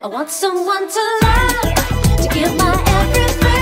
I want someone to love, to give my everything.